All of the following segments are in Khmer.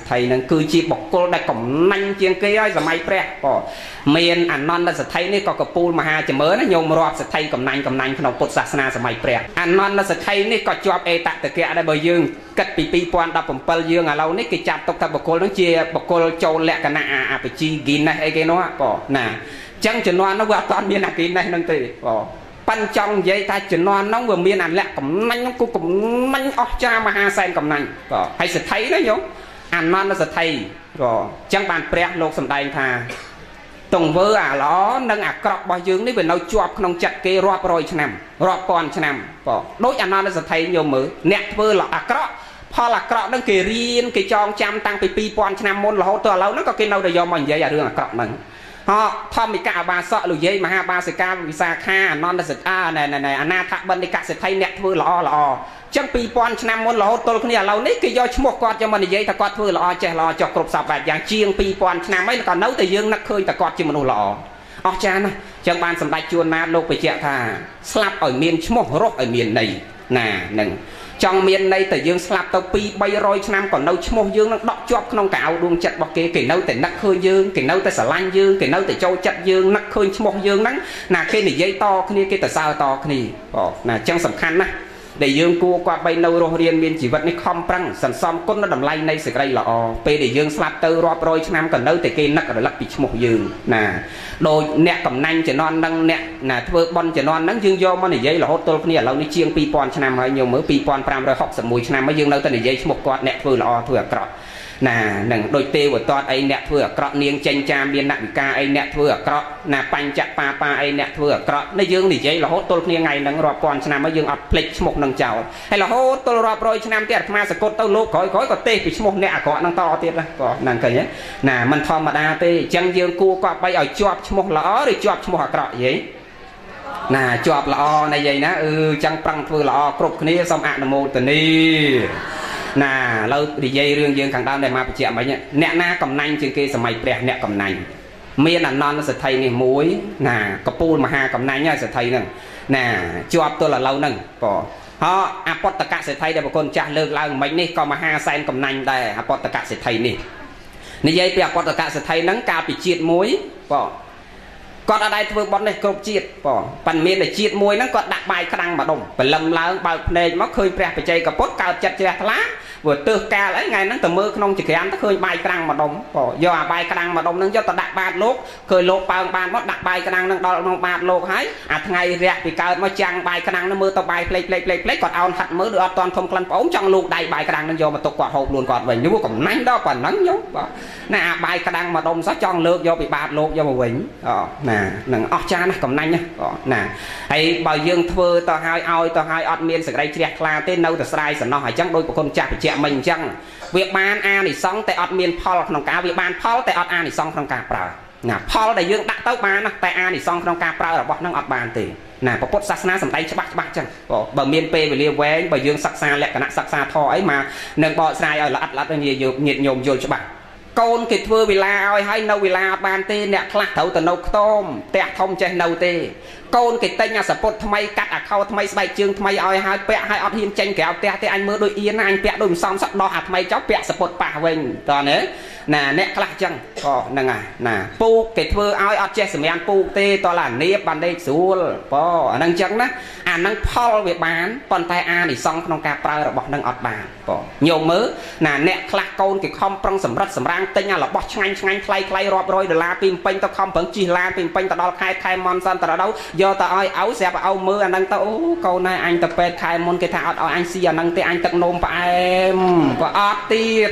thầy nâng cư chi bọc cô đã cổng nanh chiên kia ấy, mày pre miền anh non là thầy này có cặp pul mà ha chỉ mới nó nhôm rọp thầy cổng nanh không bột sạt na mày pre anh non là thầy này có chọp e tạ từ kia đây bởi dương cất pi quan đập bầm pel dương à lâu này cái chặt tóc thằng bọc cô nó chia bọc cô châu lẹ cả nạ phải chi gin này cái nó nè chẳng chỉ nó qua toàn miền này cái này nâng tì pan trong vậy ta chỉ nó vừa miền ăn lẹ cổng nanh nó cũng nanh óc cha mà ha sen cổng nanh hay sẽ thấy đấy nhúng anh non nó sẽ thấy rồi chẳng bàn pre lột sầm đai thà tùng vơ à nó nâng à cọp bao dương đấy về nấu chuột không chặt cái rọp rồi chnem rọp con chnem đối anh non nó sẽ thấy nhiều mớ nẹt vơ là à cọpพอละเกราะนั่งเกรียนเกจองจำตั้งปีปอนชนะมนต์เราตัวเรานั่งก็กินเราได้ยอมมันเยอะเรื่องเกราะนั่งฮะทอมมีกาบาสะหรือเย่มาฮาบาสิกาวิสาขานอนสิกาในอนาถบันดิกาสิไทยเน็ตเวอร์ละจังปีปอนชนะมนต์เราตัวคนเรานี่ก็ย่อชมกอดจะมันเย่ตะกอดเวอร์ละเจรอจกรบสับแบบอย่างเชียงปีปอนชนะไม่ก่อนนู้แต่ยังนักเคยตะกอดจิมนุละอ๋อจานะจังบานสำได้ชวนมาโลกไปเจ้าท่าสลับอ่อยเมียนชมกรกอ่อยเมียนในน่ะหนึ่งจังเมียนในแต่ยังสลับตัวปีใบรอยชนะก่อนนู้ชมกยังนักดอกจอบขนมเก่าดวงจัดบอกเก๋นู้แต่นักเคยยังเก๋นู้แต่สลายยังเก๋นู้แต่โจจัดยังนักเคยชมกยังนั้นน่ะแค่นี้ยัยต่อแค่นี้แค่แต่ซาวต่อแค่นี้น่ะจังสำคัญนะđể dương cua qua bay nâu rồi riêng miền chỉ vật này không prăng sẵn xong cốt nó đầm lay này sẽ gây là pe để dương slap từ rọp rồi năm cần đâu thì kia nắc rồi lắc bị một dương nè đôi nẹt cầm nanh chỉ non đang nẹt nè thưa bon chỉ non nắng dương do mà này dây là hốt tôi này lâu đi chiêng pi pon năm hay nhiều mới pi pon pram rồi học sầm mùi năm mới dương đâu tên này dây một quạt nẹt thưa là thưa cọ nè nè đôi tê của toát ấy nẹt thưa cọ niềng tranh cha miền nặng ca ấy nẹt thưa cọ nè panh chặt pa ấy nẹt thưa cọ này dương này dây là hốt tôi này ngày nắng rọp pon năm mới dương ập plek một nắng chào hay là hốt tôi rọp rồi năm tiệt mà sẽ cốt tôi lô khói có tê bị một nẹt cọ nắng to tiệt ra cọ nắng cái nhé nè mình thò mà đa tê chân dương cua cọ bay ở chọp một lõ rồi chọp một cọ vậy nè chọp lõ này vậy nè chân prăng thưa lõ cục này xong ạ mô tần đi nè lâu đi dây riêng dương càng đau để mà chẹm mấy nhỉ nẹt na cầm nanh trên kia sầm mày bẹt nẹt cầm nanh miên là non nó sẽ thay này muối nè cặp pul mà ha cầm nanh nhá sẽ thay nè chọp tôi là lâu nè có họ apot tất cả sẽ thay để một con cha lơ lao mấy này còn mà ha sen cầm nanh đây apot tất cả sẽ thay nè này dây bẹt apot tất cả sẽ thay nắng cà bị chiết muối có còn ở đây thưa bọn này cột chiết bỏ phần miên để chiết muối nó còn đặt bài khăn mà đồng phải lầm lao bao này nó khơi bẹt phải chơi cả pot cao chặt chặt lá vừa từ ca lấy ngày nó từ mưa không chỉ cái ăn nó khơi bài khăn mà đồng do bài khăn mà đồng nó do ta đặt ba lốt khơi lốt bao ban nó đặt bài khăn nó đo nó ba lốt hái ngày rẹt thì cao nó chăng bài khăn nó mưa tao bài play còn ao thật mới được toàn thông khăn ống trong luôn đầy bài khăn nó do mà tục quả hộp luôn còn vậy nếu còn nắng đó còn nắng nhúng nè bài khăn mà đồng sáu tròn lược do bị ba lốt do mà vĩnh nè nằng óc cha nó cầm nanh nhá nè hay bao dương thưa tao hai ọt miên sẽ đây chẹt là tên đâu từ sai sẽ nó hỏi chẳng đôi của con chặt chẹt mình chẳng việc ban a thì xong tại ọt miên Paul không cá việc ban Paul tại ọt a thì xong không cá prao nè Paul đại dương đã tới ban tại a thì xong không cá prao là bọt năng ọt ban thì nè có cốt sắc na sầm tay chắc bạc chẳng bờ miên pe về liêu quế bờ dương sắc xa lẹ cả nặng sắc xa thò ấy mà nâng bọ sai ở là lát nhiều nhiệt nhôm vô cho bạn côn kịch vừa vì la ơi hay nâu vì la ban tê nè khạc thấu từ nâu tôm tẹt thông trên nâu tê côn kịch tây nhà sập thay may cắt à khâu thay may bay chương thay may ơi hai pẹ hai ọt hiên tranh kẹo tẹt tê anh mơ đôi yên anh pẹ đôi xong sắp đo hạt may chó pẹ sập bả vinh toàn đấy nè nè khạc chăng nè nè pu kịch vừa ơi ọt che sầm an pu tê to là nếp ban đây xuống năng chăng đó năng Paul việc bán còn tay a thì xong không cà prao là bọt năng ọt bàn nhiều mớ nè khạc côn kịch không prong sầm rang tây nhà là bọt ngay play rọp rồi để la pin pin tao không vẫn chỉ la pin pin tao đo khai mon san tao đâu do tao ơi áo xẹp áo mưa anh đang tao câu này anh tập pet khai mon cái thảo anh xì anh đang tê anh tận nôm phải em và ọt tiệt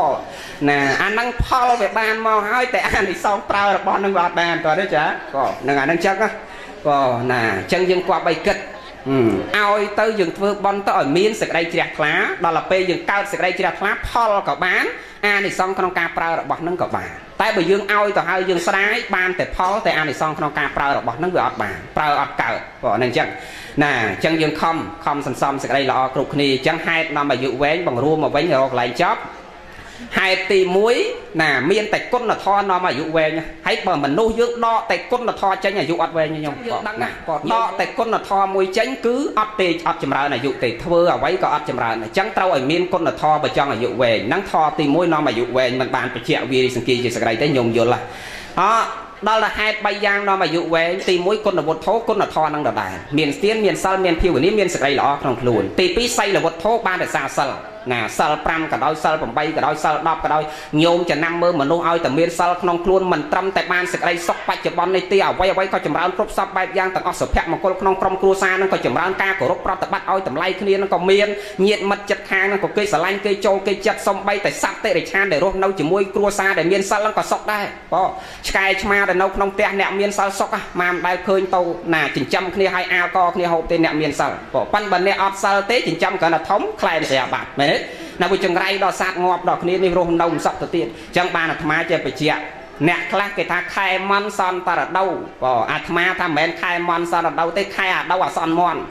nè anh đang Paul về bàn mà hai tệ anh thì xong prao là bọn đang ọt bàn rồi đấy chả nè anh đang chắc á nè chân dương qua bay kịch ao tới dừng thưa bon tới ở miên sực đây chẹt lá đó là pe dừng cao sực đây chẹt lá Paul có bán a thì xong không ca prao là bọt nâng có bàn tại bởi dương ao từ hai dương sái ban tại Paul tại a thì xong không ca prao là bọt nâng ọt bàn prao ọt cờ nên chẳng nè chân dương không sầm sầm sực đây là cục này chẳng hai năm mà dự vén bằng rua mà vén rồi lại chóp hai tì muối nà miên tại côn là tho nó mà dụ về nha hãy bờ mình nuôi dưỡng đo tại côn là tho tránh là dụ ọt về như nhau đo tại côn là tho muối tránh cứ ọt tì ọt chầm ra là dụ tì thưa ở vậy có ọt chầm ra này trắng trâu ở miên côn là tho và cho là dụ về nắng tho tì muối nó mà dụ về mình bàn phải chẹo vì sang kia chỉ sẽ đây tới nhung vô là đó là hai bay giang nó mà dụ về tì muối côn là một thố côn là tho năng đợt đại miền tiên miền sau miền phiêu ní miền sẽ đây là trong luôn tì pi say là một thố ba để xa xa nè sal pram cả đôi sal bầm bay cả đôi sal đọp cả đôi nhôm cho năm mơ mà nuôi ao từ miền sal không luôn mình trăm tại ban sẽ đây sọc bạch cho bon này tia quay có chấm rán cướp sọc bay giang tận sập phẹt mà con không cua xa nó có chấm rán ca của rốt tập bắt ao tầm lay kia nó còn miền nhiệt mật chật hàng nó có cây Sralanh cây châu cây chật xong bay tại sắp tệ để chan để rốt nấu chỉ môi cua xa để miền sal nó có sọc đây có sky chma để nấu không tẹt nẹm miền sal sọc mà đại khơi tàu nè chỉnh trăm kia hai ao co kia hộp tên nẹm miền sal có pan bần nẹm ọt sal tế chỉnh trăm cả là thống khai sẽ bạc mày nào bây chừng ray đo sát ngọt đỏ kia đi rôm nông sọc tự tiền chẳng ba là tham gia chơi phải chia nẹt class cái thằng khai mon son ta ở đâu bỏ atma tham men khai mon son ở đâu tới khai ở đâu à son mon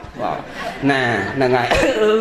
nè là ngày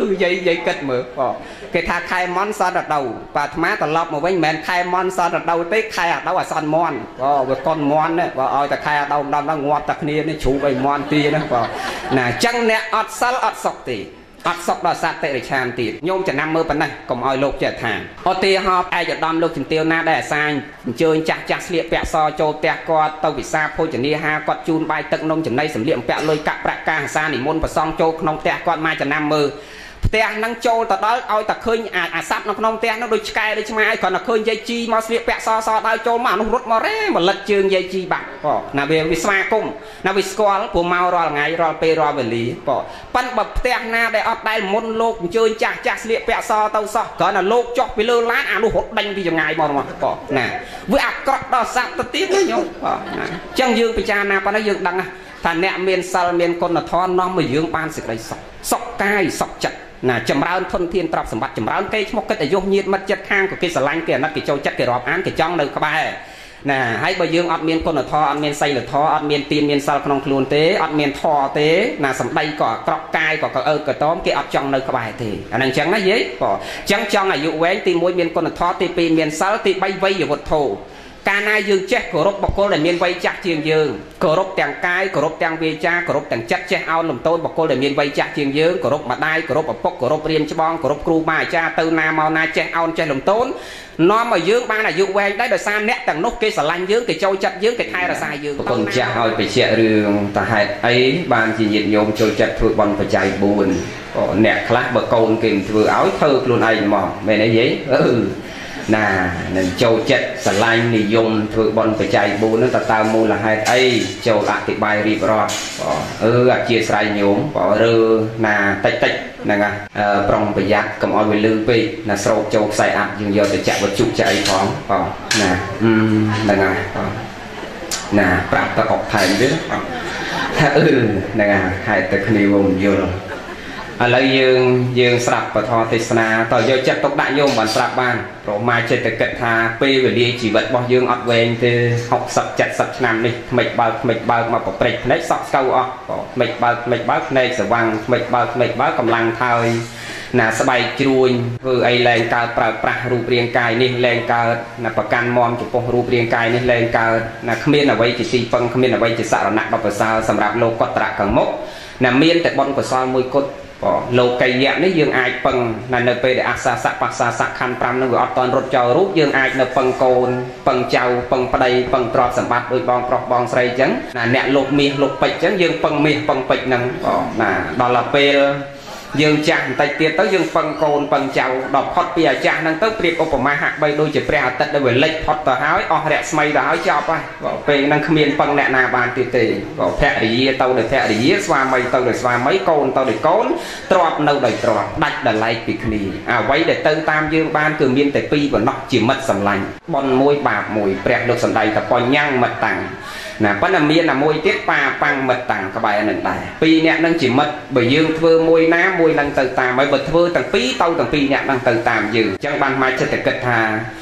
dây cất mở bỏ cái thằng khai mon son ở đâu và atma ta lọp một bên men khai mon son ở đâu tới khai ở đâu à son mon với con mon đấy và ơi ta khai ở đâu đang ngọt ta kia nó chú về mon tia đó bỏ nè chẳng nẹt ọt sal ọt sọc tì ọt sọc đỏ sát tệ để chan tiệt nhômจะนำมือปนnày còn oi lụcจะทานอตีหอบไอจะดอมลูกถึงเตียวหน้าได้ซายเจอจักจักเสียแปะซอโจแตกกอดเต้าวิซาโพจะนี่ฮากอดจูนใบตึกนมจำในสำเลียงแปะเลยกะประกาศซาหนิมนต์ประซองโจขนมแตกกอดมาจะนำมือแต่นั่งโจตอนนั้นเอาแต่เคยซับน้องแต่นั่งโดยสกายเลยใช่ไหมก่อนน่ะเคยยายจีมาเสียแปะซอได้โจมาหนุ่มรถมาเร่มาลัดเชิงยายจีบักก็น่ะเบลวิสมากุ้มน่ะวิสกอลผมเมารอไงรอเปรอเวลีก็ปั้นแบบแต่หน้าได้อดได้มนโลกเชิงจักเสียแปะซอเต้าซอก่อนน่ะโลกจอกไปเลือล้านหนุ่มรถดังที่ยังไงมองมาก็น่ะวิอักกรดอสับตะตีนี่โยก็น่ะจังยืงไปจานาปนยืงดังอ่ะถ้าแนเมียนซาลเมียนคนน่ะทอนน้องมายืงปานสิไรสอกกายสอกจัดน่ะจำร้านทนเทียนตรับสมบัติจำร้านเกยชมกแต่ยกยีดมัดจัดข้างกับเกสลังเกนัดกิจโจจัดเกรอบอ่านกิจจ้องเลยเข้าไปน่ะให้ใบยืงอดเมียนคนน่ะทออดเมียนไซหรือทออดเมียนตีนเมียนซาลขนมคลูนเตะอดเมียนทอเตะน่ะสำได้ก่อกรอกกายก่อกระต้มเกอดจ้องเลยเข้าไปเตะอันนั้นจังนะเย้ก่อจังจ้องอายุแหวนตีมวยเมียนคนน่ะทอตีปีเมียนซาลตีใบไว้อยู่บนโถการนายยืงเจ๊กรบบกโกเลยเมียนไว้จักเชียงยืงกรบแต่งกายกรบแต่งเวจากรบแต่งจัดเจ๊เอาหนุ่มโตบกโกเลยเมียนไว้จักเชียงยืงกรบมาได้กรบปกกรบเรียนชบองกรบครูมาจ้าเตินาเมานาเจ๊เอาเจ๊หนุ่มโตน้อมมายืงบ้านอายุแหวงได้โดยสารเนะแต่งนกเกสลันยืงเกโจจัดยืงเกไทยระสายยืงคนจะเอาไปเชี่ยเรื่องแต่ให้ไอ้บ้านจีนโยมโจจัดถือบอลประจัยบุญก็เนะคลาบกโกนกินถือเอาเธอลุนไอ้หมอไม่ได้ยี่น่ะนั่นโจจัดสลายนิยมถือบอลไปใจบูนั่นตามูละให้ไอ้โจละติบายรีบรอดเจียสายโยมก็เรือน่ะติดนั่นไงปรองประหยัดกับออยเวลือไปน่ะโศกโจใส่อัดยังเยอะแต่จะวัตถุใจของก็น่ะนั่นไงน่ะปรับตะออกไทยด้วยนั่นไงให้ตะคณีวงโยนอะไรยืงสลับปะทอติสนาต่อโยจัดตกได้โยมบันสลับบ้านโปรมาเจตเกิดทาปีเวลีจีวัดบ่ยืงอดเวงที่หกสับจัดสับนำนี่ไม่เบามาปกปิดในสอบเก่าออกไม่เบาในสว่างไม่เบากำลังทายน่ะสบายจรุยคือไอแรงการประรูปเรียงกายนี่แรงการน่ะประกันมอมจุปงรูปเรียงกายนี่แรงการน่ะขมิ้นเอาไว้จิตสีฟังขมิ้นเอาไว้จิตสารณะบัพสาวสำหรับโลกตระกังมกน่ะเมียนแต่บอลกสาวมวยกดโลกไก่ยะนี่ยังไอปังนั่นเนเปเดอักษาสักปักษาสักคันปรำนึกว่าตอนรถเจ้ารูปยังไอเนปังโกนปังเจ้าปังปะไดปังตรอกสัมบัติโดยบองปลอกบองใส่จังน่ะเนะโลกมีโลกเป็ดจังยังปังมีปังเป็ดนั่งน่ะดอลลาร์เปลยังจังไตเตียนต้องยังปังโกนปังเจ้าดอกพอดเปียจังนั่งต้องเปรียบอุปมาหักใบโดยจะเปรียบตัดได้เวลเล็กพอดต่อหายออกแรกสมัยต่อหายจอบไปเป็นนั่งขมิ้นปังแนะนาบานตีตีแพะดีเต่าเดือดแพะดีสวาไม่เต่าเดือดสวาไม่โกนเต่าเดือดโกนตรอบเน่าเดือดตรอบดัดเดือดไล่ปีกนีไว้เดือดเติมตามยืมบ้านคือมีแต่ปีบนนอกจิมัดสำลังบอลมวยบาปมวยเปรียบลูกสันใดแต่ปอยย่างมัดตังน่ะปั้นน้ำเมียน่ะมวยเตี้ยปลาปังมัดตังกระบายอันหนึ่งได้ปีเนี่ยนั่งจิมัดใบยืมเทือมวยน้ำมวยลังเติมตามใบเบิดเทือตั้งปีเต่าตั้งปีเนี่ยนั่งเติมตามยืมจังบันมาจะแต่กระทา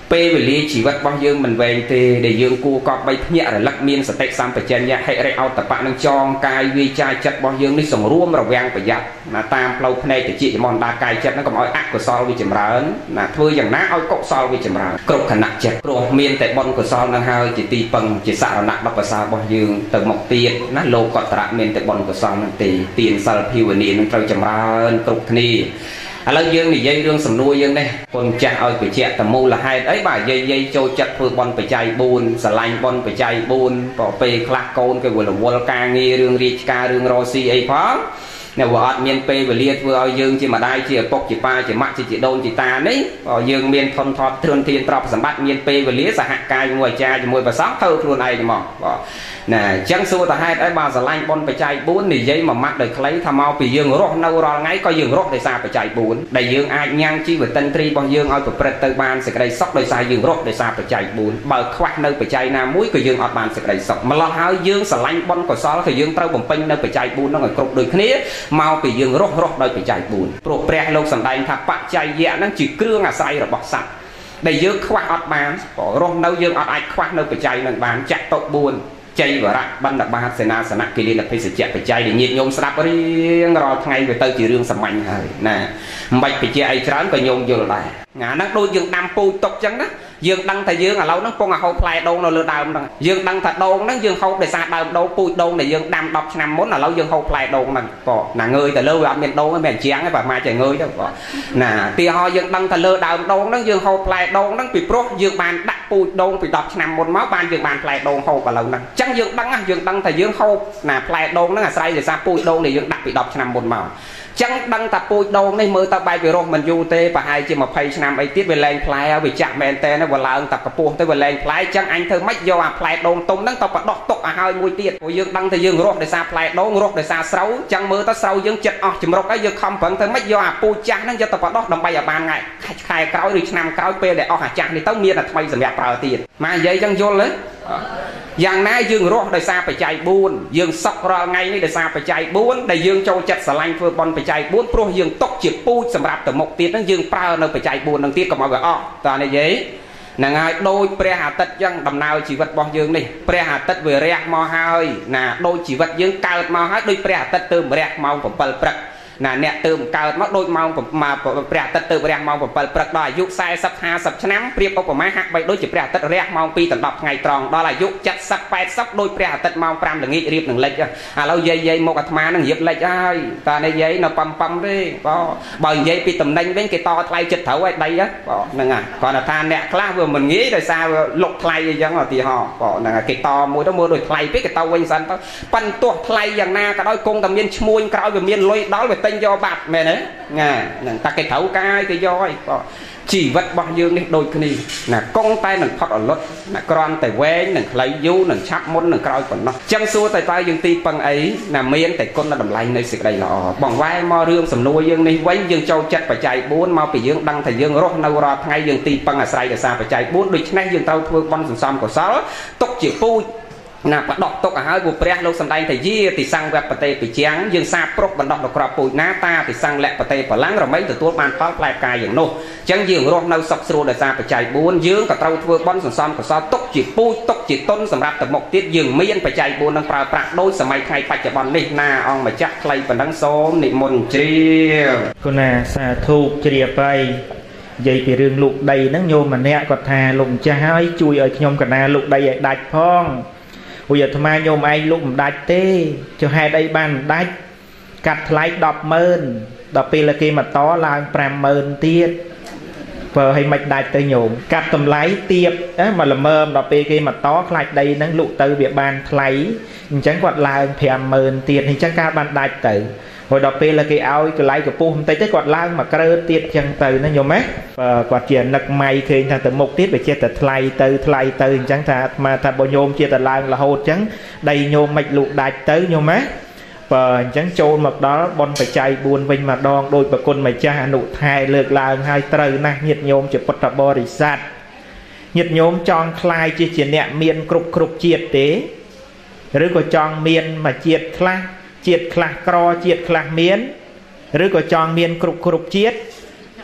ពេលវេលាជីវិតរបស់យើងមិនវែងទេដែលយើងគួរកប់បីភ្ញាក់រលឹកមានសតិសម្បជញ្ញៈហិរិអោតបៈនឹងចងកាយវាចាចិត្តរបស់យើងនេះសម្រួមរវាងប្រយ័ត្នណាតាមផ្លូវភ្នែកតិចចំនដាកាយចិត្តហ្នឹងកុំឲ្យអកុសលវាចម្រើនណាធ្វើយ៉ាងណាឲ្យកុសលវាចម្រើនគ្រប់ខណៈចិត្តព្រោះមានតែបុណ្យកុសលនឹងហើយជាទីពឹងជាសរណៈដ៏ប្រសើររបស់យើងទៅមុខទៀតណាលោកកតរៈមានតែបុណ្យកុសលនឹងទេទានសិលភាវនានឹងត្រូវចម្រើនគ្រប់គ្នាឥឡូវយើងនិយាយរឿងសំណួរយើងនេះគុណចាស់ឲ្យបញ្ជាក់តមូលហេតុអីបាទយាយចូលចិត្តធ្វើបុណ្យបច្ច័យ4ស្រឡាញ់បុណ្យបច្ច័យ4ក៏ពេលខ្លះកូនគេវល់វល់ការងាររឿងរាជការរឿងរស៊ីអីផងនៅវាអត់មានពេលវេលាធ្វើឲ្យយើងជាម្ដាយជាឪពុកជាប៉ាជាម៉ាក់ជាដូនជាតានេះយើងមានធនធានទ្រធានទ្រព្យសម្បត្តិមានពេលវេលាសហការជាមួយអាចារ្យជាមួយប្រសងធ្វើខ្លួនឯងហ្មងណាអញ្ចឹងសួរតើហេតុអីបើស្រឡាញ់បុណ្យបច្ច័យ4និយាយមួយម៉ាត់ដោយខ្លីថាមកពីយើងរស់នៅរាល់ថ្ងៃក៏យើងរស់ដោយសារបច្ច័យ4ដែលយើងអាចញ៉ាំងជីវតិន្ទ្រីរបស់យើងឲ្យប្រព្រឹត្តទៅបានសេចក្តីសុខដោយសារយើងរស់ដោយសារបច្ច័យ4បើខ្វះនៅបច្ច័យណាមួយក៏យើងអត់បានសេចក្តីសុខម្ល៉េះហើយយើងស្រឡាញ់បុណ្យកុសលក៏យើងត្រូវបំពេញនៅបច្ច័យ4នោះឲ្យគ្រប់ដូចគ្នាមកពីយើងរស់ដោយបច្ច័យ4ព្រោះព្រះលោកសម្ដែងថាបច្ច័យយៈហ្នឹងជាគ្រឿងអាស្រ័យរបស់សត្វដែលយើងខ្វះអត់បានរស់នៅយើងអត់អាចខ្វះនៅបច្ច័យនឹងបានចាក់តុ4ជ័យវរៈបណ្ឌបាតសេនាសនៈគិលានភិសច្ចៈបច្ច័យដែលញាតិញោមស្ដាប់រៀងរាល់ថ្ងៃវាទៅជារឿងសាមញ្ញហើយណាមិនបាច់បច្ច័យអីច្រើនក៏ញោមយល់ដែរណាហ្នឹងដូចយើងដាំពូជទុកចឹងណាយើងដឹងថាយើងឥឡូវហ្នឹងពងហូបផ្លែដូងនៅលើដើមហ្នឹងយើងដឹងថាដូងហ្នឹងយើងហូបដោយសារដើមដូងពូជដូងដែលយើងដាំ10ឆ្នាំមុនឥឡូវយើងហូបផ្លែដូងហ្នឹងក៏ណាងើយទៅលើវាអត់មានដូងទេមិនជាងទេបើមកចេះងើយទៅក៏ណាទីហោយើងដឹងថាលើដើមដូងហ្នឹងយើងហូបផ្លែដូងហ្នឹងពីព្រោះយើងបានដាក់ពូជដូងពី10ឆ្នាំមុនមកបានយើងបានផ្លែដូងហូបឥឡូវហ្នឹងអញ្ចឹងយើងដឹងថាយើងហូបណាផ្លែដូងហ្នឹងអាស្រ័យដោយសារពូជដូងដែលយើងដាក់ពី10ឆ្នាំមុនមកចឹងដឹងថាពូជដូងនេះមើលទៅបែបវារស់មិនយូរទេប្រហែលជា20ឆ្នាំអីទៀតវាលែងផ្លែហើយវាចាក់មែនតើវាឡើងតែកម្ពស់ទៅវាលែងផ្លែចឹងអញធ្វើម៉េចយកអាផ្លែដូងទុំហ្នឹងទៅបដោះទុកឲ្យហើយមួយទៀតព្រោះយើងដឹងថាយើងរស់ដោយសារផ្លែដូងរស់ដោយសារស្រូវចឹងមើលទៅស្រូវយើងចិត្តអស់ចម្រុកហើយយើងខំប្រឹងទៅម៉េចយកអាពូជចាស់ហ្នឹងយកទៅបដោះដើម្បីឲ្យបានខែក្រោយឬឆ្នាំក្រោយពេលដែលអស់អាចាស់នេះទៅមានតែថ្មីសម្រាប់ប្រើទៀតមកនិយាយចឹងយល់ទេយ៉ាងណាយើងរស់ដោយសារបច្ច័យ4យើងសុខរាល់ថ្ងៃនេះដោយសារបច្ច័យ4ដែលយើងចូលចិត្តស្រឡាញ់ធ្វើបុណ្យបច្ច័យ4ព្រោះយើងຕົកជាពូជសម្រាប់ទៅមុខទៀតហ្នឹងយើងប្រើនៅបច្ច័យ4ហ្នឹងទៀតកុំឲ្យវាអស់តើនិយាយហ្នឹងហើយដូចព្រះអាទិត្យចឹងដំណើរជីវិតរបស់យើងនេះព្រះអាទិត្យវារះមកហើយណាដូចជីវិតយើងកើតមកហើយដូចព្រះអាទិត្យទៅរះម៉ោង7ព្រឹកណាអ្នកទៅកើតមកដូចម៉ោងព្រះអាទិត្យទៅរះម៉ោង7ព្រឹកដល់អាយុ40 50ឆ្នាំប្រៀបឧបមាហាក់បីដូចជាព្រះអាទិត្យរះម៉ោង2ដល់10ថ្ងៃត្រង់ដល់អាយុ70 80ដូចព្រះអាទិត្យម៉ោង5ល្ងាចរៀបនឹងលិចឥឡូវយាយមកអាត្មានឹងរៀបលិចហើយតើនេះយាយនៅប៉ំទេបើនិយាយពីតំណែងវិញគេតថ្លៃចិត្តត្រូវឲ្យដីហ្នឹងហើយគាត់ថាអ្នកខ្លះវាមិនងាយដោយសារលុកថ្លៃអីចឹងឧទាហរណ៍ហ្នឹងហើយគេតមួយទៅមើលដូចថ្លៃពេកគេតវិញសិនទៅប៉ិនទោះថ្លៃយ៉ាងណាក៏ដោយគង់តែមានឈ្មួញក្រោយវាមានលុយដល់វាយកបាត់មែនទេណាហ្នឹងតែគេត្រូវកាយគេយកហើយជីវិតរបស់យើងនេះដូចគ្នាណាកងតែនឹងផុតអលត់ណាគ្រាន់តែវែងនឹងខ្លីយូរនឹងឆាប់មុននឹងក្រោយប៉ុណ្ណោះចឹងសួរតែតើយើងទីពឹងអីណាមានតែគុណតម្លៃនៃសេចក្តីល្អបងវ៉ែមករឿងសំណួរយើងនេះវិញយើងចូលចិត្តបច្ច័យ4មកពីយើងដឹងថាយើងរស់នៅរាល់ថ្ងៃយើងទីពឹងអាស្រ័យដោយសារបច្ច័យ4ដូច្នេះយើងត្រូវធ្វើបុណ្យសន្សំកុសលទុកជាពូជណាបដោះទុកឲ្យហើយពួកព្រះលោកសម្ដែងថាយាតិសង្ឃវបតេបជាងយើងសាប្រុសបណ្ដោះដល់ក្របពូជណាតាតិសង្ឃលបតេបលាំងរមែងទទួលបានផលផ្លែផ្កាយយ៉ាងនោះអញ្ចឹងយើងរស់នៅសុខស្រួលដោយសារបច្ច័យ4យើងក៏ត្រូវធ្វើបុណ្យសន្សំកុសលទុកជាពូជទុកជាទុនសម្រាប់ទៅមុខទៀតយើងមានបច្ច័យ4នឹងប្រើប្រាស់ដោយសម័យថ្ងៃបច្ចុប្បន្ននេះណាអង្គម្ចាស់ខ្លីប៉ុណ្ណឹងសូមនិមន្តជ្រាបគុណាសាធុជ្រាបហើយនិយាយពីរឿងលូកដីហ្នឹងញោមម្នាក់គាត់ថាលោកម្ចាស់ហើយជួយឲ្យខ្ញុំកណាលូកដីឲ្យដាច់ផងព្រោះអាត្មាញោមឯងលុកមិនដាច់ទេចុះហេតុអីបានមិនដាច់កាត់ថ្លៃ 100000 ដល់ពេលគេមកតឡើង 50000 ទៀតបើឲ្យមិនដាច់ទៅញោមកាត់តម្លៃទៀបមកល្មើមដល់ពេលគេមកតខ្លាចដីហ្នឹងលុកទៅវាបានថ្លៃអញ្ចឹងគាត់ឡើង 50000 ទៀតអញ្ចឹងការបានដាច់ទៅហើយដល់ពេលគេឲ្យកន្លែងកពុះបន្តិចទៅគាត់ឡើងមកក្រើទៀតអញ្ចឹងទៅណាញោមគាត់ជានឹកម៉ៃឃើញថាទៅមុខទៀតវាចេះតែថ្លៃទៅអញ្ចឹងថាអាត្មាថាបើញោមជាតែឡើងរហូតអញ្ចឹងដីញោមមិនលូកដាច់ទៅញោមបើអញ្ចឹងចូលមកដល់បុណ្យបច្ច័យ4វិញម្ដងដោយប្រគុណម្ចាស់អនុថែលើកឡើងឲ្យត្រូវណាស់ញាតិញោមជាពុទ្ធបរិស័ទញាតិញោមចង់คลายជាអ្នកមានគ្រប់ជាតិទេឬក៏ចង់មានមួយជាតិខ្លះជាតិខ្លះក្រជាតិខ្លះមានឬក៏ចង់មានគ្រប់ជាតិ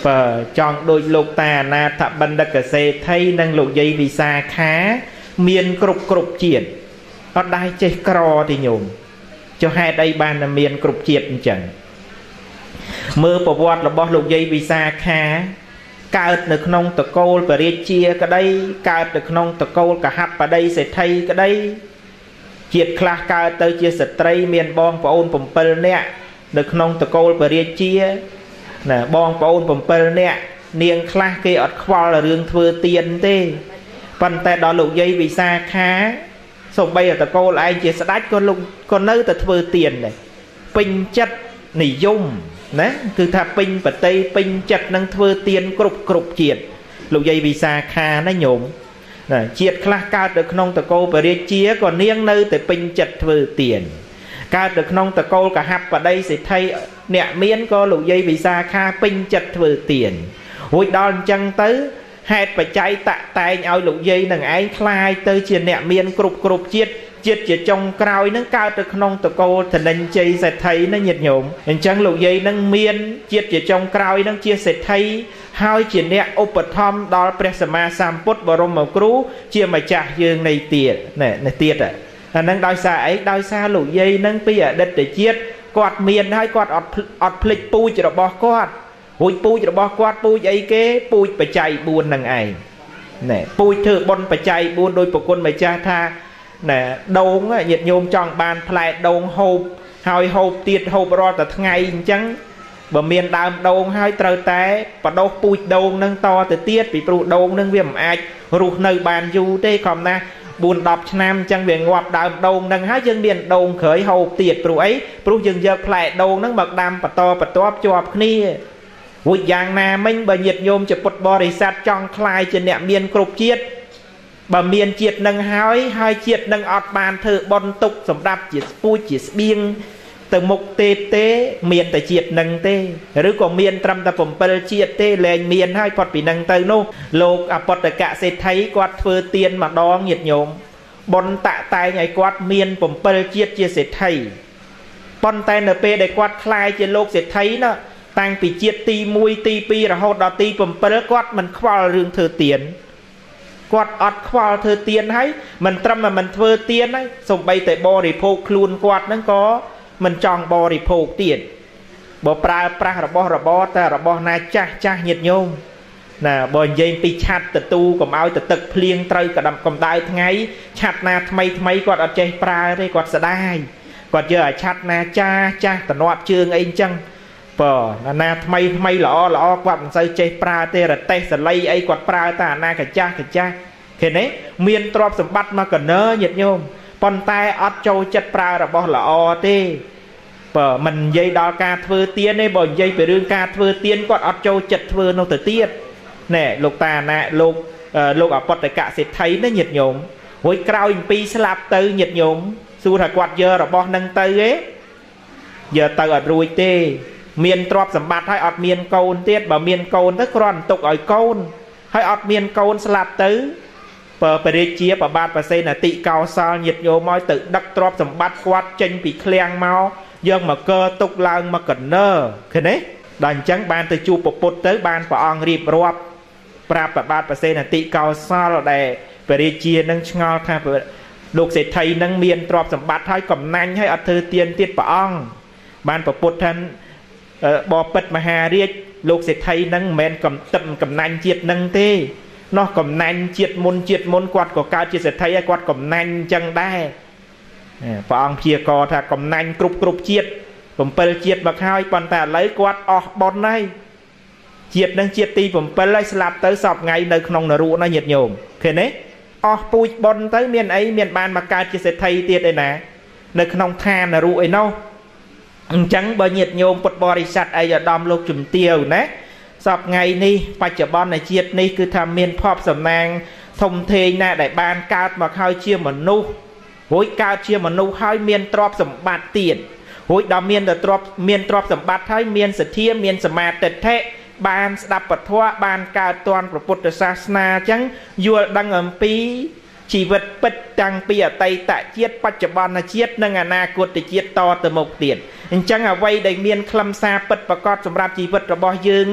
chọn đôi lục ta na thập bần đặc xe thay năng lục dây vì xa khá miền cục cục chiết ở đây chơi cro thì nhổm cho hai đây ban là miền cục chiết chẳng mơ bộ vọt là bỏ lục dây vì xa khá cao được nông tờ cô và riêng chia cái đây cao được nông tờ cô cả hấp ở đây sẽ thay cái đây chiết khá cao tới chia sạch tray miền bong và ôn bồng pơ nè được nông tờ cô và riêng chia nè bong và ôn bồng pơ nè niềng khá kia ở khoa là rương thưa tiền tê phần tay đó lục dây vì xa khá xong bây giờ tờ cô là anh chia sạch đách con nơi tờ thưa tiền này bình chất nỉ dung nè cứ thà pin và tây pin chặt năng thưa tiền cục cục chiết lục dây vì xa kha nó nhổm chiết khá cao được nông tờ cô và riêng chia còn niêng nơi từ pin chặt thưa tiền cao được nông tờ cô cả hấp vào đây sẽ thay nẹ miễn có lục dây vì xa kha pin chặt thưa tiền hồi đòn chân tới hẹt và cháy tạ tay nhau lục dây nằng ấy khai tới chia nẹ miễn cục cục chiết chiết chỉ trong cào nó cao được nông tờ cô thì nên chơi sẽ thấy nó nhiệt nhộm nên chẳng lục dây nâng miên chiết chỉ trong cào nó chia sẽ thấy hai chỉ nè opetom đó presama samput và rôm màu cũ chia mà chả dương này tiệt này tiệt à nâng đôi xa ấy đôi xa lục dây nâng bây giờ đất để chiết quạt miên hay quạt ọt phịch pui chỉ được bỏ quạt pui chỉ được bỏ quạt pui ấy kế pui phải chạy buồn nâng ấy nè pui thử bon phải chạy buồn đôi bộ quân mà cha tha nè đôn á nhiệt nhôm tròn bàn phai đôn hộp hai hộp tiệt hộp ro từ ngày trắng bờ miền đàm đôn hai trời té và đâu pui đôn nâng to từ tiết bị pru đôn nâng viêm ai ruột nơi bàn du tê còn na buồn đọc nam trăng về ngoạp đàm đôn nâng hai dân miền đôn khởi hộp tiệt pru ấy pru dừng giờ phai đôn nâng bậc đàm và to cho khni vui giang na minh bờ nhiệt nhôm chụp bột bò để sát trong khai trên nệm miền cục chiết bà miền chiết nâng hai chiết nâng ọt bàn thử bon tục sầm đạp chiết pui chiết biêng từ mục tê tê miền tại chiết nâng tê rồi còn miền trăm ta phẩm bờ chiết tê lên miền hai phật bị nâng từ nô lục à phật cả sẽ thấy quạt phơi tiền mà đo nhiệt nhôm bon tạ tay ngày quạt miền phẩm bờ chiết chia sẽ thấy bon tay np để quạt khai trên lục sẽ thấy nó tăng bị chiết ti mui ti pi rồi hốt đó ti phẩm bờ quạt mình khoa rương thừa tiền quạt ọt khoa thơ tiền hay mình trâm mà mình thơ tiền ấy xong bây tại bò để phô luôn quạt nó có mình chọn bò để phô tiền bò pra là bò ta là bò na cha nhiệt nhôm nè bò dây pi chặt từ tu cầm áo từ tực phiêng trời cả đầm cầm đai ngay chặt na thay quạt ở chơi pra đây quạt sẽ đai quạt giờ chặt na cha từ nọt trường ấy chăng bò na thay lọ quạt xây chơi pra tê là tê sẽ lây ấy quạt pra ta na cả cha thế này miền trọp sầm bắt mà cần nơ nhiệt nhôm con tay ót châu chất pra là bỏ lọ tê bờ mình dây đo ca thưa tiên ấy bờ dây về đường ca thưa tiên con ót châu chất thưa nô tử tiết nè lục ta nè lục ở bọt tại cả sẽ thấy nó nhiệt nhôm hồi cao in pi slap tư nhiệt nhôm xu thật quạt giờ là bỏ nâng tư ấy giờ tư ở ruồi tê miền trọp sầm bắt hay ót miền côn tiết bờ miền côn tức còn tục ở côn hay ót miền côn slap tứ bờ bề chia bờ bát bờ xây là tị cao sao nhiệt nhô môi tự đắc trọp sầm bắt quát tranh bị khleang mau dân mà cơ tục lang mà cần nơ thế đấy đàn trắng ban từ chu bột tới ban của ông riệp rọp prap bờ bát bờ xây là tị cao sao là để bề chia nâng ngao tha đục sẽ thấy nâng miền trọp sầm bắt hay cầm nanh hay ở thư tiên tiết của ông ban của bột thân bò bật mà hà riết lục sẽ thấy nâng men cầm tầm cầm nanh chiết nâng tê nó cầm nanh chiết môn quạt của cao chia sẽ thấy quạt cầm nanh chân đai và ông chia cò thà cầm nanh cục chiếtผมเปิลเจียดบักhaiปันแต่lấy quạt ọt bón này chiết nâng chiết tiผมเปิลlấy slap tới sọp ngay nơi không nở ruộng nó nhiệt nhôm thế đấy ọt pui bón tới miền ấy miền ban mà cao chia sẽ thấy tiệt đây nè nơi không than nở ruộng ấy đâu chẳng bao nhiệt nhôm bột bò đi sạch ấy ở đom lục chùm tiêu nè sọp ngày ní bạch chợ bon này chiết ní cứ tham miền pop sầm nang thông thề nè đại ban cao mà hai chia mà nu hối cao chia mà nu hai miền trọp sầm bát tiền hối đào miền trọp sầm bát hai miền sệt thiê miền sầm mát tết thế ban đập bật thoa ban cao toàn của Phậtศาสนา chẳng vua đăng ẩm pí chỉ vật bất đăng pí ở tây tại chiết bạch chợ bon là chiết nâng à na cột để chiết to từ một tiền chẳng ở vây đầy miền khâm xa bật và cọt sầm rạp chỉ vật rồi bỏ dương ní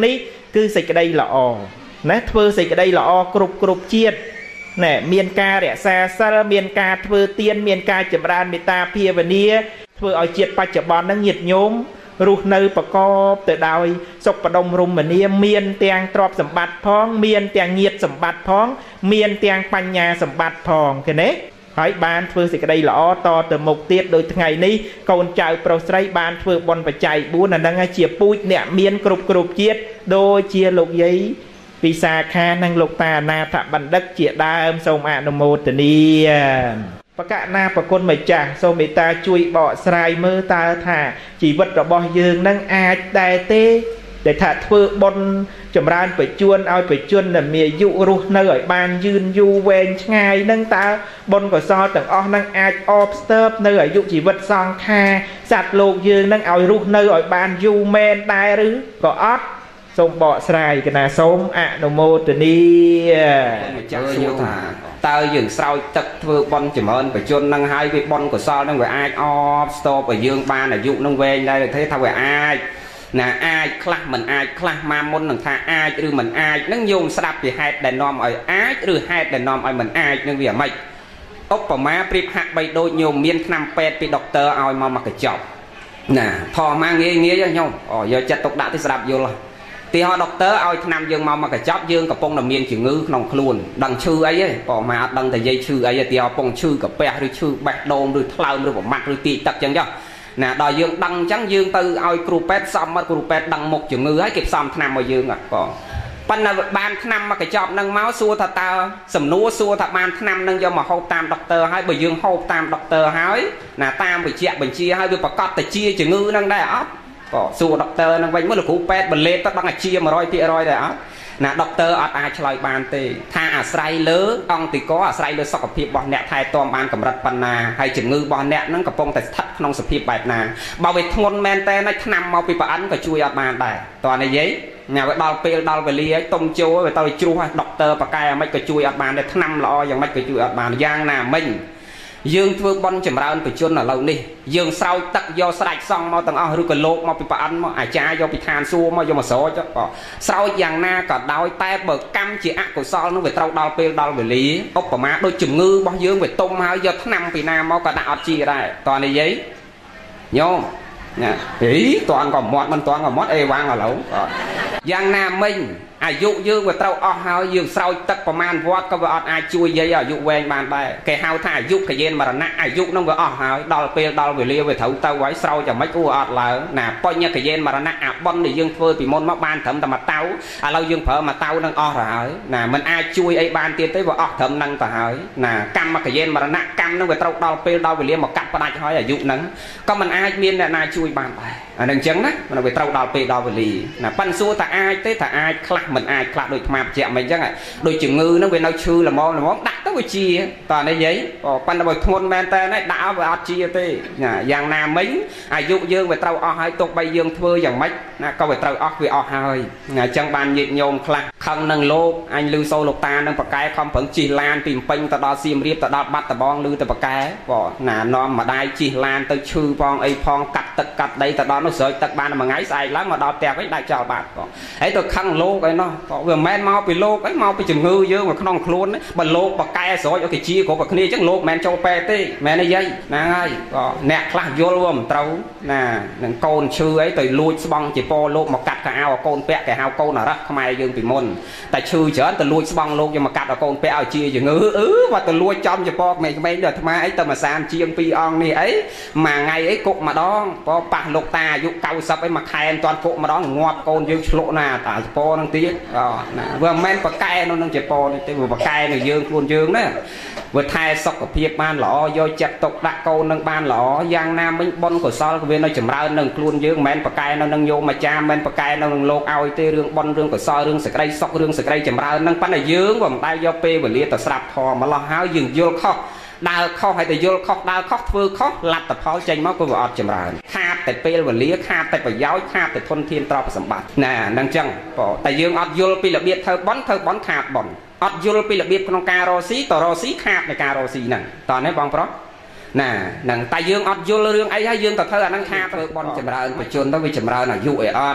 គឺសេចក្តីល្អណាធ្វើសេចក្តីល្អគ្រប់ជាតិណែមានការរក្សាសិលមានការធ្វើទានមានការចម្រើនមេត្តាភាវនាធ្វើឲ្យជាតិបច្ចុប្បន្នហ្នឹងញាតិញោមរស់នៅប្រកបទៅដោយសុខបដិមរមនាមានទាំងទ្រព្យសម្បត្តិផងមានទាំងញាតិសម្បត្តិផងមានទាំងបញ្ញាសម្បត្តិផងឃើញទេហើយបានធ្វើសេចក្តីល្អតទៅមុខទៀតដោយថ្ងៃនេះកូនចៅប្រុសស្រីបានធ្វើបុណ្យបច្ច័យ4អាហ្នឹងជាពូជអ្នកមានគ្រប់ជាតិដូចជាលោកយាយពិសាខានិងលោកតាអនាថបណ្ឌិតជាដើមសូមអនុមោទនាបកណាប្រគុណម្ចាស់សូមមេត្តាជួយបកស្រាយមើលតើថាជីវិតរបស់យើងនឹងអាចដែរទេដែលថាធ្វើបុណ្យចម្រើនបច្ចុប្បន្នឲ្យបច្ចុប្បន្នដែលមានអាយុរស់នៅឲ្យបានយឺនយូរវែងឆ្ងាយនឹងតើបុណ្យកុសលទាំងអស់នឹងអាចអបស្ទើបនៅអាយុជីវិតសង្ខារសត្វលោកយើងនឹងឲ្យរស់នៅឲ្យបានយូរមែនដែរឬក៏អត់សូមបកស្រាយកណាសូមអនុមោទនាម្ចាស់សួរថាតើយើងស្រោចទឹកធ្វើបុណ្យចម្រើនបច្ចុប្បន្ននឹងហើយវាបុណ្យកុសលនឹងវាអាចអបស្ទប់ឲ្យយើងបានអាយុនឹងវែងដែរទេថាវាអាចណាអាចខ្លះមិនអាចខ្លះមកមុននឹងថាអាចឬមិនអាចនឹងយោមស្ដាប់ពីហេតុដែលនាំឲ្យអាចឬហេតុដែលនាំឲ្យមិនអាចនឹងវាមិនឧបមាប្រៀបហាក់បីដូចញោមមានថ្នាំពេទ្យពីដុកទ័រឲ្យមកកញ្ចប់ណាធម្មតាងាយញោមយកចិត្តទុកដាក់ទៅស្ដាប់យល់ទីហោដុកទ័រឲ្យថ្នាំយើងមកកញ្ចប់យើងកំពុងតែមានជំងឺក្នុងខ្លួនដឹងឈឺអីទេប៉ុន្តែអត់ដឹងតែនិយាយឈឺអីទេទីហោកំពុងឈឺកាពះឬឈឺបេះដូងឬថ្លើមឬប្រមាត់ឬទីទឹកចឹងចុះណាដល់យើងដឹងអញ្ចឹងយើងទៅឲ្យគ្រូពេទ្យសំមកគ្រូពេទ្យដឹងមុខជំងឺហើយគេផ្សំថ្នាំមកយើងបងប៉ុន្តែបានថ្នាំមកកញ្ចប់នឹងមកសួរថាតើសំណួរសួរថាបានថ្នាំនឹងយកមកហូបតាមដុកទ័រហើយបើយើងហូបតាមដុកទ័រហើយណាតាមវិជ្ជាបញ្ជាហើយវាប្រកាសតែជាជំងឺនឹងដែរអត់ក៏សួរដុកទ័រនឹងវិញមកលោកគ្រូពេទ្យបលេតទៅដឹងអាជា 100% ដែរអត់ណាដុកទ័រអត់អាចឆ្លើយបានទេថាអាស្រ័យលើអង្គតិកអាស្រ័យលើសុខភាពរបស់អ្នកថែទាំបានកម្រិតប៉ុណ្ណាហើយជំងឺរបស់អ្នកនឹងកំពុងតែស្ថិតក្នុងសភាពបែបណាបើវាធ្ងន់មែនតើថ្នាំមកពីប្រអិនក៏ជួយអត់បានដែរតើនិយាយញ៉ាំដល់ពេលដល់វេលាហើយទុំចូលវាទៅជ្រុះឲ្យដុកទ័រប៉ាកែមិនក៏ជួយអត់បានដែរថ្នាំល្អយ៉ាងម៉េចក៏ជួយអត់បានយ៉ាងណាមិញយើងធ្វើបុណ្យចម្រើនបច្ចុប្បន្នឥឡូវនេះយើងស្រោចទឹកយកស្ដេចសង្ឃមកទាំងអស់ឬក៏លោកមកពីប្រអិនមកអាចារ្យយកពីឋានសួគ៌មកយកមកស្រោចស្រោចយ៉ាងណាក៏ដោយតែបើកម្មជាអកុសលនោះវាត្រូវដល់ពេលដល់វេលាឧបមាដូចជំងឺរបស់យើងវាទុំហើយយកថ្នាំពីណាមកក៏ដាក់អត់ជាដែរតើនិយាយញោមណាហីតន់ក៏មាត់មិនតន់ក៏មាត់អេវ៉ាំងឥឡូវយ៉ាងណាមិញអាយុយើងវាត្រូវអស់ហើយយើងស្រោចទឹកប្រមាណវត្តក៏វាអត់អាចជួយយាយអាយុវែងបានដែរគេហៅថាអាយុកយេនមរណៈអាយុនឹងវាអស់ហើយដល់ពេលដល់វេលាវាត្រូវទៅហើយស្រោចតែមិនអត់ឡើងណាបញ្ញកយេនមរណៈអាបុណ្យដែលយើងធ្វើពីមុនមកបានត្រឹមតែមួយតៅឥឡូវយើងប្រើមួយតៅនឹងអស់ទៅហើយណាมันអាចជួយអីបានទៀតទេវាអស់ត្រឹមនឹងទៅហើយណាកម្មកយេនមរណៈកម្មនឹងវាត្រូវដល់ពេលដល់វេលាមកកាត់ផ្ដាច់ហើយអាយុនឹងក៏มันអាចមានអ្នកណាជួយបានដែរអានឹងអញ្ចឹងណាมันវាត្រូវដល់ពេលដល់វេលាណាប៉ិនសួរថាអាចទេថាអាចខ្លះមិនអាចខ្លះដូចថ្មបច្ចៈមិនអញ្ចឹងដូចជំងឺហ្នឹងវានៅឈឺល្មមដាក់ទៅវាជាតើនេះយាយប៉ិនតែបើធ្ងន់មែនតើដាក់ឲ្យវាអត់ជាទេយ៉ាងណាមិញអាយុយើងវាត្រូវអស់ហើយទុកបីយើងធ្វើយ៉ាងម៉េចណាក៏វាត្រូវអស់វាអស់ហើយអញ្ចឹងបានញាតិញោមខ្លះខឹងនឹងលោកអញឮសូរលោកតានឹងប៉កែខំប្រឹងជិះឡានពីពេញទៅដល់សៀមរាបទៅដល់បាត់ដំបងឮទៅប៉កែណានាំម្ដាយជិះឡានទៅឈឺផងអីផងកាត់ទឹកកាត់ដីទៅដល់នោះស្រោចទឹកបានមួយថ្ងៃស្អែកឡើងមកដល់ផ្ទះវិញដាច់ចោលបាត់ហើយទៅខឹងលោកឯណោះវាមិនមែនមកពីលោកអីមកពីជំងឺយើងមកក្នុងខ្លួនបើលោកប៉កែស្រោចឲ្យគេជាគ្រប់តែគ្នាអញ្ចឹងលោកមិនមែនចូលពេទ្យទេមែនទេយាយហ្នឹងហើយអ្នកខ្លះយល់វាមិនត្រូវណានឹងកូនឈឺអីទៅលួចស្បង់ជាពោលោកមកកាត់កៅអៅឲ្យកូនពាក់គេហៅកូនអរះខ្មែរយើងពីមុនតែឈឺច្រើនទៅលួចស្បង់លោកយកមកកាត់ឲ្យកូនពាក់ឲ្យជាជំងឺបើទៅលួចចំជាពោក្មេងៗដូចអាត្មាអីទៅមួយសានជាង2អង្គនេះអីមួយថ្ងៃអីគុកម្ដងប៉ះលោកតាអាយុ90អីមួយខែមិនទាន់គុកម្ដងងាប់កូនយើងឆ្លក់ណាតាចពោនឹងទៀតណាវាមិនមែនប៉កែនោះនឹងជាពោនេះទេវាប៉កែនៅយើងខ្លួនយើងណាវាថែសុខភាពបានល្អយកចិត្តទុកដាក់កូននឹងបានល្អយ៉ាងណាមិញបុណ្យកុសលក៏វានៅចម្រើននឹងខ្លួនយើងមិនមែនប៉កែនៅនឹងញោមអាចារ្យមិនមែនប៉កែនៅនឹងលោកឲ្យទេរឿងបុណ្យរឿងកុសលរឿងសេចក្តីសុខរឿងសេចក្តីចម្រើននឹងប៉ុន្តែយើងក៏មិនដែលយកពេលវេលាទៅស្រាប់ធម៌ម្ល៉េះហើយយើងយល់ខុសដើរខុសហើយទៅយល់ខុសដើរខុសធ្វើខុសលទ្ធផលចេញមកក៏វាអត់ចម្រើនខាតតែពេលវេលាខាតតែប្រយោជន៍ខាតតែធនធានទ្រព្យសម្បត្តិណាហ្នឹងចឹងតែយើងអត់យល់ពីរបៀបធ្វើបុណ្យខាតបុណ្យអត់យល់ពីរបៀបក្នុងការរកស៊ីតរកស៊ីខាតនៃការរកស៊ីហ្នឹងតើនេះបងប្រុសណាហ្នឹងតែយើងអត់យល់រឿងអីហើយយើងទៅធ្វើអាហ្នឹងខាតធ្វើបុណ្យចម្រើនបច្ចុប្បន្នទៅវាចម្រើនអាយុអីអត់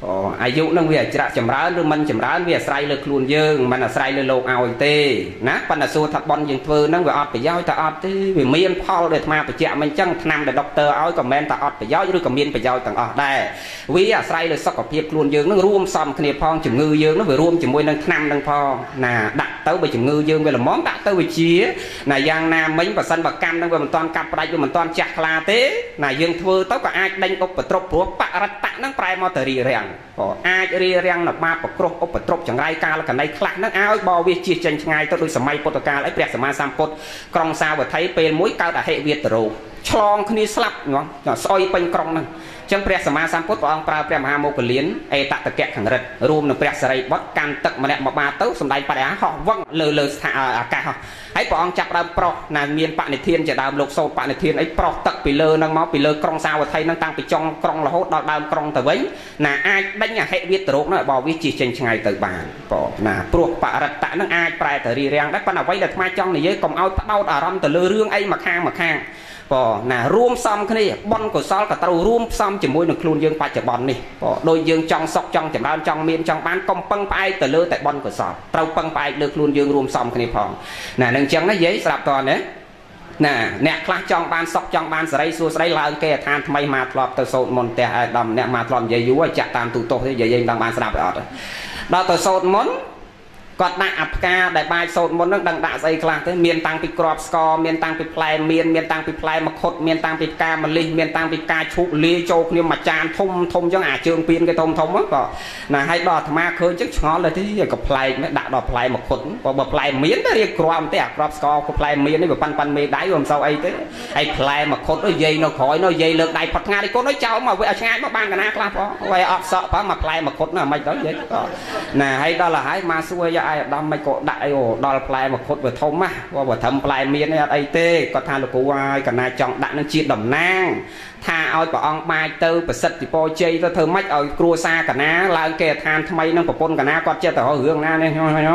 អាយុនឹងវាច្រាក់ចម្រើនឬមិនចម្រើនវាអាស្រ័យលើខ្លួនយើងមិនអាស្រ័យលើលោកឲ្យទេណាប៉ុន្តែសួរថាបន់យើងធ្វើហ្នឹងវាអត់ប្រយោជន៍តែអត់ទេវាមានផលដែលអាត្មាបញ្ជាក់មិនអញ្ចឹងថ្នាំដែលដុកទ័រឲ្យក៏មិនតែអត់ប្រយោជន៍ឬក៏មានប្រយោជន៍ទាំងអស់ដែរវាអាស្រ័យលើសុខភាពខ្លួនយើងនឹងរួមផ្សំគ្នាផងជំងឺយើងនឹងវារួមជាមួយនឹងថ្នាំនឹងផងណាដាក់ទៅបើជំងឺយើងវាល្មមដាក់ទៅវិជាណាយ៉ាងណាមិញបើសិនបើកម្មនឹងវាមិនតាន់កាត់ផ្ដាច់វាមិនតាន់ចាស់ខ្លាទេណាយើងធ្វើទៅក៏អាចដេញឧបទ្រពព្រោះបរិត្តៈនឹងប្រែមកទៅរីរាំងអាចរីរាំងនៅបាបប្រគ្រោះឧបទ្រពចង្រៃកាលកណីខ្លះនឹងឲ្យបរិវាជិះចេញឆ្ងាយទៅដោយសម័យពុទ្ធកាលអីព្រះសម្មាសម្ពុទ្ធក្រុងសាវត្ថីពេលមួយកើតអហិវាទរោគឆ្លងគ្នាស្លាប់ស្អុយពេញក្រុងហ្នឹងចឹងព្រះសម្មាសម្ពុទ្ធព្រះអង្គប្រើព្រះមហាមោគលានអេតតកៈខាងរិទ្ធរួមនឹងព្រះសរិបុត្រកាន់ទឹកម្នាក់មកបាទៅសម្ដែងបរិយាហោះវឹងលើស្ថានអាកាសហើយព្រះអង្គចាប់ដើមប្រោះណាមានបនិធានជាដើមលោកសោតបនិធានអីប្រោះទឹកពីលើហ្នឹងមកពីលើក្រុងសាវត្ថីហ្នឹងតាំងពីចុងក្រុងរហូតដល់ដើមក្រុងទៅវិញណាអាចដេញអហិវាទរោគហ្នឹងបើវាជិះចេញឆ្ងាយទៅបានណាព្រោះបរិត្តៈហ្នឹងអាចប្រែទៅរីរាំងដែរប៉ុន្តែអ្វីដែលអាត្មាចង់និយាយកុំឲ្យផ្ដោតអារម្មណ៍ទៅលើរឿងអីមកខាងណារួមផ្សំគ្នាបុណ្យកុសលក៏ត្រូវរួមផ្សំជាមួយនឹងខ្លួនយើងបច្ចុប្បន្ននេះដោយយើងចង់សុខចង់ចម្រើនចង់មានចង់បានកុំពឹងផ្អែកទៅលើតែបុណ្យកុសលត្រូវពឹងផ្អែកលើខ្លួនយើងរួមផ្សំគ្នាផងណានឹងអញ្ចឹងណាយាយស្រាប់តណាអ្នកខ្លះចង់បានសុខចង់បានសេរីសួស្តីឡើងគេឋានថ្មីមកធ្លាប់ទៅសូត្រមន្តផ្ទះអាដាមអ្នកមកធ្លាប់និយាយយូរចាក់តាមទូទោសទេយាយមិនដឹងបានស្ដាប់អត់ដល់ទៅសូត្រមន្តគាត់ដាក់អាផ្កាដែលបាចសូត្រមុននឹងដឹងដាក់ស្អីខ្លះទេមានតាំងពីក្របស្ករមានតាំងពីផ្លែមានតាំងពីផ្លែមខុតមានតាំងពីផ្កាម្លិះមានតាំងពីផ្កាឈូកលាយចូលគ្នាមួយចានធំអញ្ចឹងអាជើងពៀនគេធំក៏ណាឲ្យដល់អាត្មាឃើញអញ្ចឹងឆ្ងល់ទៅទីក៏ប្លែកដាក់ដល់ផ្លែមខុតបើផ្លែមានតែរៀបក្របទេអាក្របស្ករក៏ផ្លែមាននេះវាប៉ាន់មេដៃវាមិនសូវអីទេហើយផ្លែមខុតយាយនៅក្រោយនោះយាយលើកដៃផុតថ្ងៃនេះកូនឲ្យចោលមកវាឲ្យឆ្ងាយមកបានកណាខ្លះផងវាអត់សក់ផងមកផ្លែមខុតណាមិនទៅយាយណាហើយដល់ហើយមកសួរយាយអាយដាំមិនក៏ដាក់អីដល់ផ្លែមកខុតវាធំណាបើត្រឹមផ្លែមានអត់អីទេគាត់ថាលោកគ្រូហើយកណាចង់ដាក់នឹងជាតំណាងថាឲ្យព្រះអង្គបាចទៅប្រសិទ្ធិពរជ័យទៅធ្វើម៉េចឲ្យគ្រួសារកណាឡើងគេឋានថ្មីនឹងប្រពន្ធកណាគាត់ចិត្តទៅរឿងណានេះគាត់ណា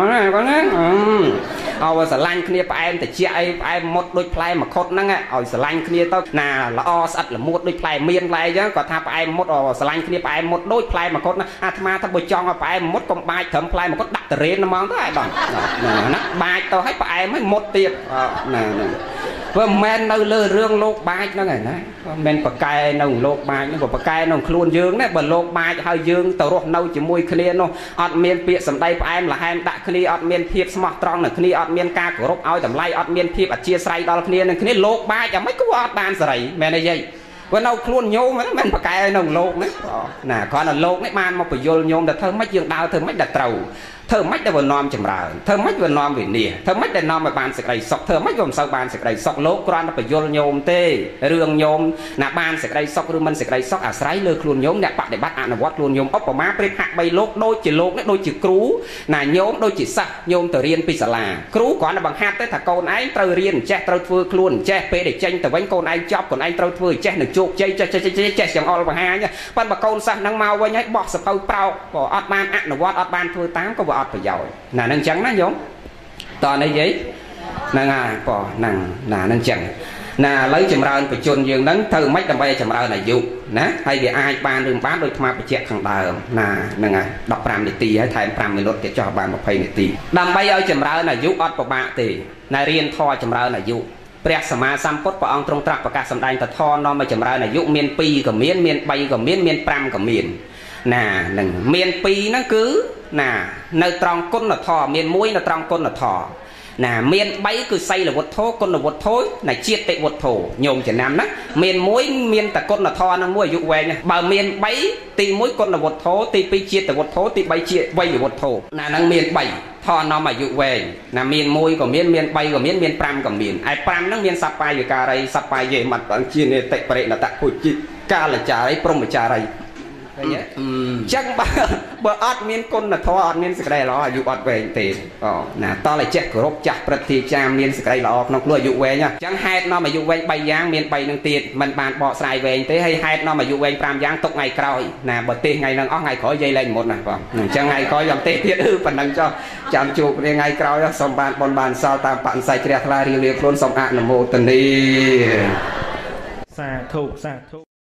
ឲ្យស្រឡាញ់គ្នាផ្អែមតិចអីផ្អែមមុតដូចផ្លែមកខុតហ្នឹងឲ្យស្រឡាញ់គ្នាទៅណាល្អស្អិតល្មួតដូចផ្លែមានផ្លែអញ្ចឹងគាត់ថាផ្អែមមុតស្រឡាញ់គ្នាផ្អែមមុតដូចផ្លែមកខុតណាអាត្មាថាបើចង់ឲ្យផ្អែមមុតកុំបាចត្រឹមផ្លែមកខុតដាក់តរេនហ្មងទៅឯដល់ណាបាចទៅឲ្យផ្អែមឲ្យមុតទៀតណាព្រោះមិនមែននៅលើរឿងលោកបាចហ្នឹងឯណាមិនមែនបកែនៅលោកបាចហ្នឹងក៏បកែនៅខ្លួនយើងដែរបើលោកបាចហើយយើងទៅរស់នៅជាមួយគ្នានោះអត់មានពាក្យសម្ដីផ្អែមល្ហែមដាក់គ្នាអត់មានភាពស្មោះត្រង់នឹងគ្នាអត់មានការគោរពឲ្យតម្លៃអត់មានភាពអធ្យាស្រ័យដល់គ្នានឹងគ្នាលោកបាចយ៉ាងម៉េចក៏អត់បានសេរីមែនទេយាយព្រោះនៅខ្លួនញោមហ្នឹងមិនបកែនៅលោកនេះណាគ្រាន់តែលោកនេះបានមកបញ្យលញោមតែធ្វើម៉េចយើងដើរធ្វើម៉េចដែលត្រូវធ្វើម៉េចដែលវានាំចម្រើនធ្វើម៉េចវានាំវិនាសធ្វើម៉េចដែលនាំឲ្យបានសេចក្តីសុខធ្វើម៉េចវាមិនសូវបានសេចក្តីសុខលោកគ្រាន់តែបញ្យលញោមទេរឿងញោមណាបានសេចក្តីសុខឬមិនសេចក្តីសុខអាស្រ័យលើខ្លួនញោមអ្នកបដិបត្តិអនុវត្តខ្លួនញោមឧបមាប្រៀបហាក់បីលោកដូចជាលោកនេះដូចជាគ្រូណាញោមដូចជាសិស្សញោមទៅរៀនពីសាលាគ្រូគ្រាន់តែបង្ហាត់ទេថាកូនឯងត្រូវរៀនចេះត្រូវធ្វើខ្លួនចេះពេលដែលចេញទៅវិញកូនឯងចប់កូនឯងត្រូវធ្វើចេះនឹងជោគជ័យចេះទាំងអល់បង្ហាញប៉ុន្តែបើកូនសិស្សហ្នឹងមកវិញហើយបោះសភៅប្រោកក៏អត់បានអនុវត្តអត់បានធ្វើតាមក៏អត់ប្រយោជន៍ណានឹងអញ្ចឹងណាញោមតើនេះយាយហ្នឹងហើយប៉ហ្នឹងណានឹងអញ្ចឹងណាឥឡូវចម្រើនបជនយើងហ្នឹងធ្វើម៉េចដើម្បីឲ្យចម្រើនអាយុណាហើយវាអាចបានឬមិនបានដោយថ្មបញ្ជាក់ខាងដើមណាហ្នឹងហើយ15នាទីហើយថែម5មីនិតទៀតចោះបាន20នាទីដើម្បីឲ្យចម្រើនអាយុអត់ពិបាកទេណារៀនធម៌ចម្រើនអាយុព្រះសម្មាសម្ពុទ្ធព្រះអង្គទ្រង់ត្រាស់ប្រកាសសម្ដែងទៅធម៌នាំឲ្យចម្រើនអាយុមាន2ក៏មាន3ក៏មាន5ក៏មានណានឹងមាន2ហ្នឹងគឺណានៅត្រង់គុណធម៌មាន1នៅត្រង់គុណធម៌ណាមាន3គឺសីលវុទ្ធោគុណវុទ្ធោណាជាតិវុទ្ធោញោមចំណាំណាមាន1មានតែគុណធម៌នឹង1អាយុវែងបើមាន3ទី1គុណវុទ្ធោទី2ជាតិវុទ្ធោទី3ជាវៃវុទ្ធោណានឹងមាន3ធម៌នាំអាយុវែងណាមាន1ក៏មាន3ក៏មាន5ក៏មានឯ5ហ្នឹងមានសប្បាយវិការីសប្បាយេមត្តជានេតិបរិណតពុជិកាលចារីព្រមចារីឃើញទេចឹងបើអត់មានគុណធម៌អត់មានសេចក្តីល្អអាយុអត់វែងទេណាតតែចេះគោរពចាស់ព្រឹទ្ធាចារ្យមានសេចក្តីល្អក្នុងខ្លួនអាយុវែងចឹងហេតុនាំអាយុវែង3យ៉ាងមាន3នឹងទៀតមិនបានបកស្រាយវែងទេហើយហេតុនាំអាយុវែង5យ៉ាងទុកថ្ងៃក្រោយណាបើទេថ្ងៃហ្នឹងអស់ថ្ងៃក្រោយយាយលែងមុនណាបងអញ្ចឹងថ្ងៃក្រោយយ៉ាងទេទៀតប៉ុណ្ណឹងចុះចាំជួបគ្នាថ្ងៃក្រោយសូមបានបុណ្យបានសល់តាមបរិស័យជ្រះថ្លារៀងខ្លួនសូមអនុមោទនាសាធុ